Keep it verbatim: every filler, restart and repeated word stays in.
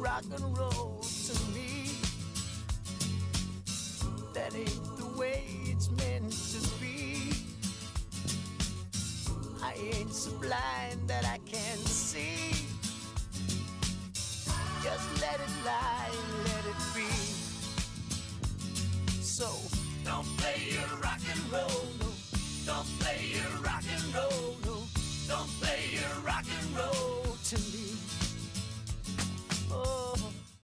rock and roll to me. That ain't the way it's meant to be. I ain't so blind that I can't see. Just let it lie and let it be. So don't play your rock